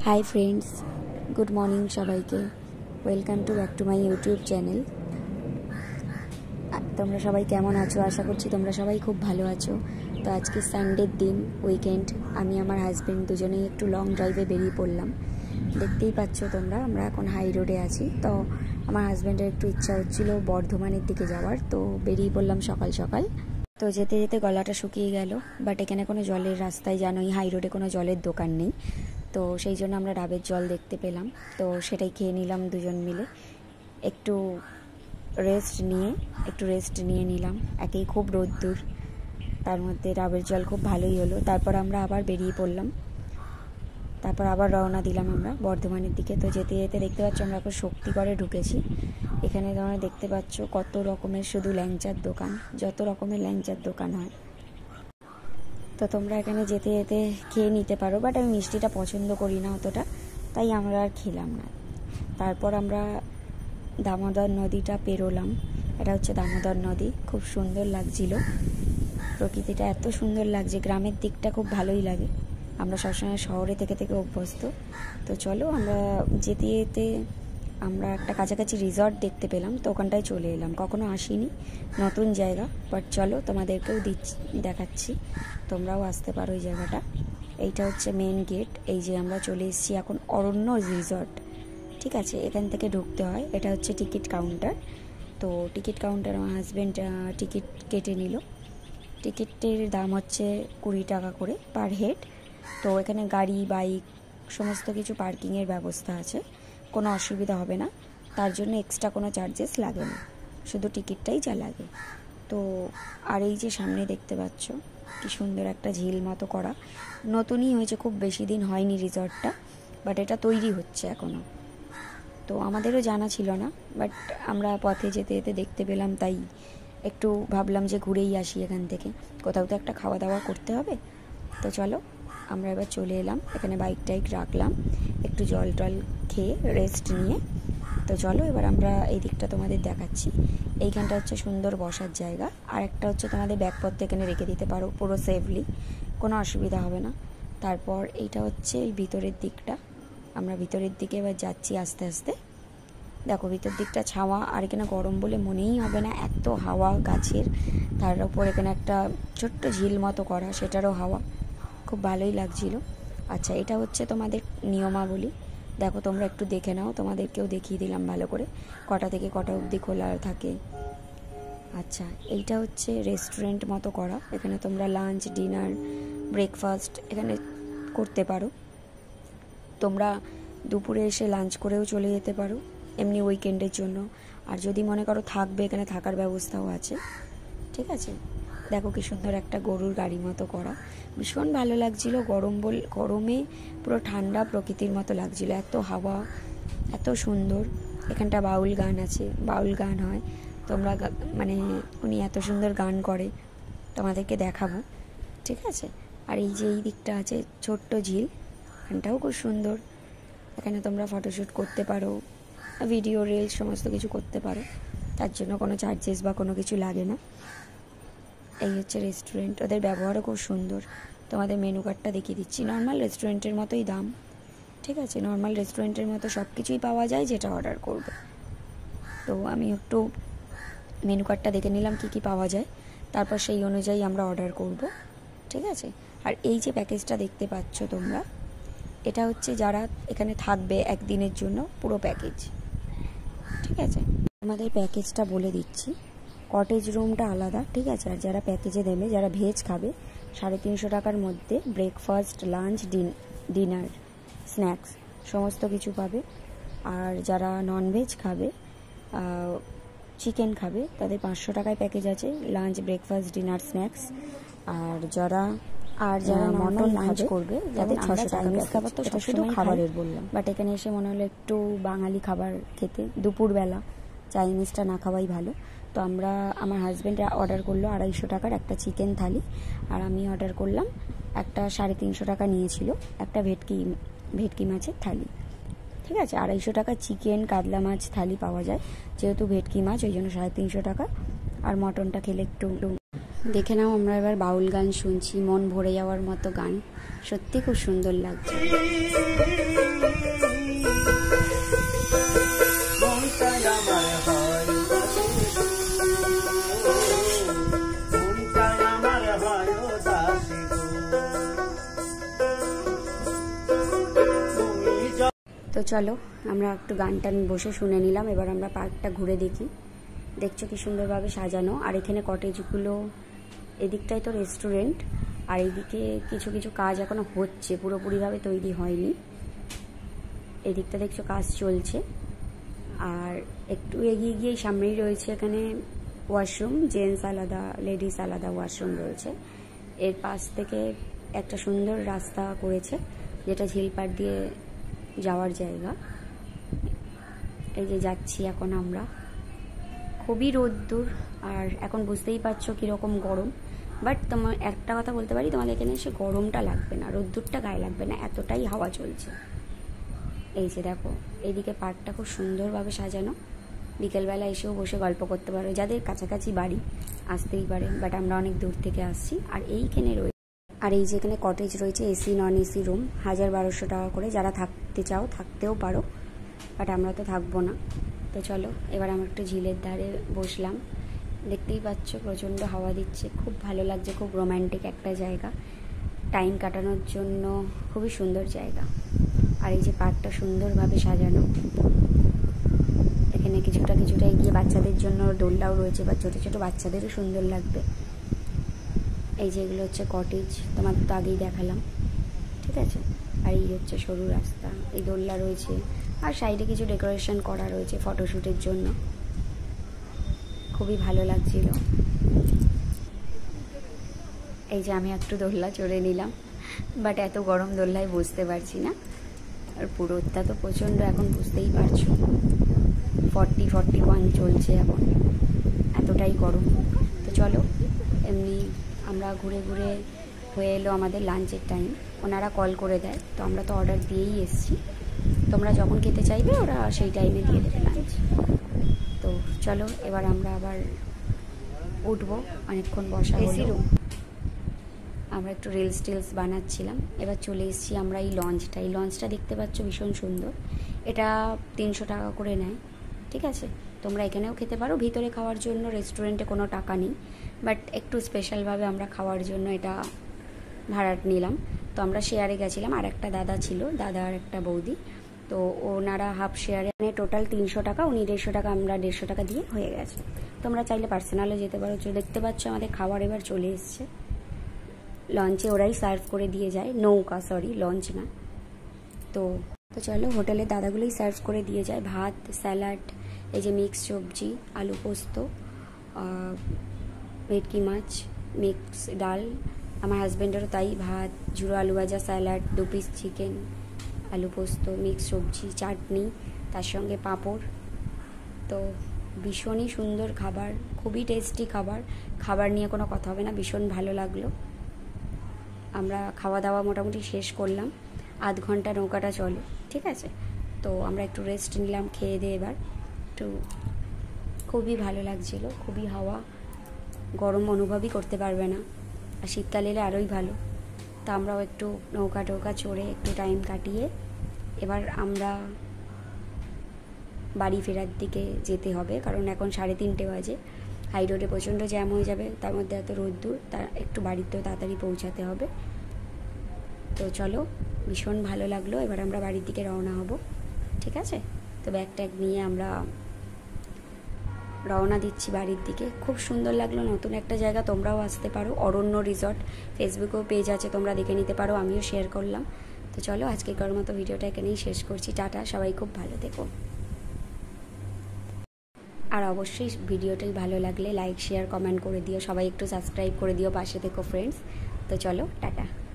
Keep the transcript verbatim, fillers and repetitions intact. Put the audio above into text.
High friends, good morning সবাইকে। Welcome to back to my YouTube channel. তোমরা সবাই কেমন আছো? আশা করছি তোমরা সবাই খুব ভালো আছো। তো আজকে সানডের দিন, উইকেন্ড, আমি আমার হাজব্যান্ড দুজনেই একটু লং ড্রাইভে বেরিয়ে পড়লাম। দেখতেই পাচ্ছ তোমরা, আমরা এখন হাই রোডে আছি। তো আমার হাজব্যান্ডের একটু ইচ্ছা হচ্ছিল বর্ধমানের দিকে যাওয়ার, তো বেরিয়ে পড়লাম সকাল সকাল। তো যেতে যেতে গলাটা শুকিয়ে গেল, বাট এখানে কোনো জলের রাস্তায়, জানোই হাই রোডে কোনো জলের দোকান নেই। তো সেই জন্য আমরা ডাবের জল দেখতে পেলাম, তো সেটাই খেয়ে নিলাম দুজন মিলে। একটু রেস্ট নিয়ে একটু রেস্ট নিয়ে নিলাম। একেই খুব রোদ্দুর, তার মধ্যে ডাবের জল খুব ভালোই হলো। তারপর আমরা আবার বেরিয়ে পড়লাম, তারপর আবার রওনা দিলাম আমরা বর্ধমানের দিকে। তো যেতে যেতে দেখতে পাচ্ছ আমরা এখন শক্তিগড়ে ঢুকেছি। এখানে তোমরা দেখতে পাচ্ছ কত রকমের শুধু ল্যাংচার দোকান, যত রকমের ল্যাংচার দোকান হয়। তো তোমরা এখানে যেতে যেতে খেয়ে নিতে পারো, বাট আমি মিষ্টিটা পছন্দ করি না অতটা, তাই আমরা আর খেলাম না। তারপর আমরা দামোদর নদীটা পেরোলাম। এটা হচ্ছে দামোদর নদী, খুব সুন্দর লাগছিল। প্রকৃতিটা এত সুন্দর লাগছে, গ্রামের দিকটা খুব ভালোই লাগে। আমরা সবসময় শহরে থেকে থেকে অভ্যস্ত। তো চলো, আমরা যেতে যেতে আমরা একটা কাছাকাছি রিসর্ট দেখতে পেলাম, তো ওখানটায় চলে এলাম। কখনো আসিনি, নতুন জায়গা, বাট চলো তোমাদেরকেও দিচ্ছি, দেখাচ্ছি, তোমরাও আসতে পারো এই জায়গাটা। এইটা হচ্ছে মেন গেট। এই যে আমরা চলে এসেছি এখন অরণ্য রিসর্ট, ঠিক আছে। এখান থেকে ঢুকতে হয়। এটা হচ্ছে টিকিট কাউন্টার। তো টিকিট কাউন্টার আমার হাজব্যান্ড টিকিট কেটে নিল। টিকিটের দাম হচ্ছে কুড়ি টাকা করে পার হেড। তো এখানে গাড়ি, বাইক, সমস্ত কিছু পার্কিংয়ের ব্যবস্থা আছে, কোনো অসুবিধা হবে না। তার জন্য এক্সট্রা কোনো চার্জেস লাগে না, শুধু টিকিটটাই যা লাগে। তো আর এই যে সামনে দেখতে পাচ্ছ কি সুন্দর একটা ঝিল মতো করা, নতুনই হয়েছে, খুব বেশি দিন হয়নি রিসর্টটা, বাট এটা তৈরি হচ্ছে এখনও। তো আমাদেরও জানা ছিল না, বাট আমরা পথে যেতে যেতে দেখতে পেলাম, তাই একটু ভাবলাম যে ঘুরেই আসি এখান থেকে, কোথাও তো একটা খাওয়া দাওয়া করতে হবে। তো চলো, আমরা এবার চলে এলাম এখানে, বাইক টাইক রাখলাম, একটু জল টল খেয়ে রেস্ট নিয়ে। তো চলো এবার আমরা এই দিকটা তোমাদের দেখাচ্ছি। এইখানটা হচ্ছে সুন্দর বসার জায়গা, আর একটা হচ্ছে তোমাদের ব্যাগপত্র এখানে রেখে দিতে পারো পুরো সেফলি, কোনো অসুবিধা হবে না। তারপর এইটা হচ্ছে এই ভিতরের দিকটা, আমরা ভিতরের দিকে এবার যাচ্ছি আস্তে আস্তে। দেখো ভিতর দিকটা ছাওয়া, আর এখানে গরম বলে মনেই হবে না, এত হাওয়া গাছের। তার উপর এখানে একটা ছোট্ট ঝিল মতো করা, সেটারও হাওয়া, খুব ভালোই লাগছিল। আচ্ছা, এটা হচ্ছে তোমাদের নিয়মাবলী, দেখো তোমরা একটু দেখে নাও, তোমাদেরকেও দেখিয়ে দিলাম ভালো করে কটা থেকে কটা অবধি খোলা থাকে। আচ্ছা, এইটা হচ্ছে রেস্টুরেন্ট মতো করা, এখানে তোমরা লাঞ্চ, ডিনার, ব্রেকফাস্ট এখানে করতে পারো। তোমরা দুপুরে এসে লাঞ্চ করেও চলে যেতে পারো এমনি উইকেন্ডের জন্য, আর যদি মনে করো থাকবে, এখানে থাকার ব্যবস্থাও আছে, ঠিক আছে। দেখো কি সুন্দর একটা গরুর গাড়ি মতো করা, ভীষণ ভালো লাগছিল। গরম বল গরমে পুরো ঠান্ডা প্রকৃতির মতো লাগছিল, এত হাওয়া, এত সুন্দর। এখানটা বাউল গান আছে, বাউল গান হয়, তোমরা মানে উনি এত সুন্দর গান করে, তোমাদেরকে দেখাবো, ঠিক আছে। আর এই যে এই দিকটা আছে ছোট্ট ঝিল, এখানটাও খুব সুন্দর, এখানে তোমরা ফটোশ্যুট করতে পারো, ভিডিও, রিলস সমস্ত কিছু করতে পারো, তার জন্য কোনো চার্জেস বা কোনো কিছু লাগে না। এই হচ্ছে রেস্টুরেন্ট, ওদের ব্যবহারও খুব সুন্দর। তোমাদের মেনু কার্ডটা দেখিয়ে দিচ্ছি, নর্মাল রেস্টুরেন্টের মতোই দাম, ঠিক আছে। নর্মাল রেস্টুরেন্টের মতো সব কিছুই পাওয়া যায় যেটা অর্ডার করবে। তো আমি একটু মেনু কার্ডটা দেখে নিলাম কী কী পাওয়া যায়, তারপর সেই অনুযায়ী আমরা অর্ডার করব, ঠিক আছে। আর এই যে প্যাকেজটা দেখতে পাচ্ছ তোমরা, এটা হচ্ছে যারা এখানে থাকবে একদিনের জন্য পুরো প্যাকেজ, ঠিক আছে। আমাদের প্যাকেজটা বলে দিচ্ছি, কটেজ রুমটা আলাদা, ঠিক আছে। আর যারা প্যাকেজে দেবে, যারা ভেজ খাবে, সাড়ে তিনশো টাকার মধ্যে ব্রেকফাস্ট, লাঞ্চ, ডিনার, স্ন্যাক্স সমস্ত কিছু পাবে। আর যারা ননভেজ খাবে, চিকেন খাবে, তাদের পাঁচশো টাকায় প্যাকেজ আছে, লাঞ্চ, ব্রেকফাস্ট, ডিনার, স্ন্যাক্স। আর যারা আর যারা মটন লাঞ্চ করবে, তাদের ছশো টাকা খাবার। তো সেটা শুধু খাবারের বললাম, বাট এখানে এসে মনে হলো একটু বাঙালি খাবার খেতে, দুপুরবেলা চাইনিজটা না খাওয়াই ভালো। তো আমরা, আমার হাজব্যান্ড অর্ডার করলো আড়াইশো টাকার একটা চিকেন থালি, আর আমি অর্ডার করলাম একটা সাড়ে তিনশো টাকা নিয়েছিল একটা ভেটকি ভেটকি মাছের থালি, ঠিক আছে। আড়াইশো টাকা চিকেন, কাতলা মাছ থালি পাওয়া যায়, যেহেতু ভেটকি মাছ ওই জন্য সাড়ে তিনশো টাকা। আর মটনটা খেলে একটু দেখে নাও, আমরা এবার বাউল গান শুনছি, মন ভরে যাওয়ার মতো গান, সত্যি খুব সুন্দর লাগছে। তো চলো আমরা একটু গান টান বসে শুনে নিলাম। এবার আমরা পার্কটা ঘুরে দেখি। দেখছো কি সুন্দরভাবে সাজানো, আর এখানে কটেজগুলো, এদিকটাই তো রেস্টুরেন্ট, আর এইদিকে কিছু কিছু কাজ এখনো হচ্ছে, পুরোপুরিভাবে তৈরি হয়নি। এদিকটা দেখছো কাজ চলছে। আর একটু এগিয়ে গিয়ে সামনেই রয়েছে এখানে ওয়াশরুম, জেন্টস আলাদা, লেডিস আলাদা ওয়াশরুম রয়েছে। এর পাশ থেকে একটা সুন্দর রাস্তা করেছে, যেটা ঝিলপাড় দিয়ে যাওয়ার জায়গা। এই যে যাচ্ছি এখন আমরা, খুবই রোদ্দুর, আর এখন বুঝতেই পারছো কীরকম গরম। বাট তোমার একটা কথা বলতে পারি, তোমাদের এখানে এসে গরমটা লাগবে না, রোদ্দুরটা গায়ে লাগবে না, এতটাই হাওয়া চলছে। এই যে দেখো, এইদিকে পার্কটা খুব সুন্দরভাবে সাজানো। বিকেলবেলা এসেও বসে গল্প করতে পারো, যাদের কাছাকাছি বাড়ি আসতেই পারে, বাট আমরা অনেক দূর থেকে আসছি। আর এইখানে রয়েছে, আর এই যেখানে কটেজ রয়েছে, এসি নন এসি রুম, হাজার বারোশো টাকা করে। যারা থাকতে চাও থাকতেও পারো, বাট আমরা তো থাকবো না। তো চলো এবার আমরা একটু ঝিলের ধারে বসলাম। দেখতেই পাচ্ছ প্রচণ্ড হাওয়া দিচ্ছে, খুব ভালো লাগছে, খুব রোম্যান্টিক একটা জায়গা, টাইম কাটানোর জন্য খুবই সুন্দর জায়গা। আর এই যে পার্কটা সুন্দরভাবে সাজানো, এখানে কিছুটা কিছুটা এগিয়ে বাচ্চাদের জন্য দোলনাও রয়েছে, বা ছোটো ছোটো বাচ্চাদেরও সুন্দর লাগবে। এই যে এগুলো হচ্ছে কটেজ, তোমাদের তো আগেই দেখালাম, ঠিক আছে। আর এই হচ্ছে সরু রাস্তা, এই দোলনা রয়েছে, আর সাইডে কিছু ডেকোরেশন করা রয়েছে ফটোশ্যুটের জন্য, খুবই ভালো লাগছিল। এই যে আমি একটু দোলনা চড়ে নিলাম, বাট এত গরম দোলনায় বসতে পারছি না। আর পুরোটা তো প্রচণ্ড, এখন বুঝতেই পারছো ফর্টি ফর্টি ওয়ান চলছে এখন, এতটাই গরম। তো চলো, এমনি আমরা ঘুরে ঘুরে হয়ে এলো আমাদের লাঞ্চের টাইম। ওনারা কল করে দেয়, তো আমরা তো অর্ডার দিয়েই এসেছি, তোমরা যখন খেতে চাইবে ওরা সেই টাইমে দিয়ে দেবে লাঞ্চ। তো চলো এবার আমরা আবার উঠবো, অনেকক্ষণ বসা হলো। আমরা একটু রিলস টিলস বানাচ্ছিলাম। এবার চলে এসেছি আমরা এই লঞ্চটা। এই লঞ্চটা দেখতে পাচ্ছ ভীষণ সুন্দর, এটা তিনশো টাকা করে নেয়, ঠিক আছে। তোমরা এখানেও খেতে পারো, ভিতরে খাওয়ার জন্য রেস্টুরেন্টে কোনো টাকা নেই, বাট একটু স্পেশালভাবে আমরা খাওয়ার জন্য এটা ভাড়া নিলাম। তো আমরা শেয়ারে গেছিলাম, আর একটা দাদা ছিল, দাদা আর একটা বৌদি, তো ওনারা হাফ শেয়ারে, মানে টোটাল তিনশো টাকা, উনি দেড়শো টাকা, আমরা দেড়শো টাকা দিয়ে হয়ে গেছে। তোমরা চাইলে পার্সোনালও যেতে পারো। দেখতে পাচ্ছ আমাদের খাবার এবার চলে এসছে। লঞ্চে ওরাই সার্ভ করে দিয়ে যায়, নৌকা, সরি লঞ্চ না। তো তো চলো, হোটেলের দাদাগুলোই সার্ভ করে দিয়ে যায়। ভাত, স্যালাড, এই যে মিক্স সবজি, আলু পোস্ত, ভেটকি মাছ, মিক্স ডাল, আমার হাজব্যান্ডেরও তাই, ভাত, ঝুড়ো আলু ভাজা, স্যালাড, দু পিস চিকেন, আলু পোস্ত, মিক্স সবজি, চাটনি, তার সঙ্গে পাঁপড়। তো ভীষণই সুন্দর খাবার, খুবই টেস্টি খাবার, খাবার নিয়ে কোনো কথা হবে না, ভীষণ ভালো লাগলো। আমরা খাওয়া দাওয়া মোটামুটি শেষ করলাম, আধ ঘন্টা নৌকাটা চলে, ঠিক আছে। তো আমরা একটু রেস্ট নিলাম খেয়ে দিয়ে, এবার একটু খুবই ভালো লাগছিল, খুবই হাওয়া, গরম অনুভবই করতে পারবে না, আর শীতকাল এলে আরোই ভালো। তা আমরাও একটু নৌকা টৌকা চড়ে একটু টাইম কাটিয়ে এবার আমরা বাড়ি ফেরার দিকে যেতে হবে, কারণ এখন সাড়ে তিনটে বাজে, হাই রোডে প্রচণ্ড জ্যাম হয়ে যাবে, তার মধ্যে এত রোদ্দুর, তা একটু বাড়িতেও তাড়াতাড়ি পৌঁছাতে হবে। তো চলো, ভীষণ ভালো লাগলো। এবার আমরা বাড়ির দিকে রওনা হব, ঠিক আছে। তো ব্যাগ ট্যাগ নিয়ে আমরা রওনা দিচ্ছি বাড়ির দিকে। খুব সুন্দর লাগলো, নতুন একটা জায়গা, তোমরাও আসতে পারো। অরণ্য রিসর্ট ফেসবুকেও পেজ আছে, তোমরা দেখে নিতে পারো, আমিও শেয়ার করলাম। তো চলো, আজকের মতো ভিডিওটা এখানেই শেষ করছি। টাটা, সবাই খুব ভালো থেকো। আর অবশ্যই ভিডিওটাই ভালো লাগলে লাইক শেয়ার কমেন্ট করে দিও, সবাই একটু সাবস্ক্রাইব করে দিও, পাশে থেকো ফ্রেন্ডস। তো চলো, টাটা।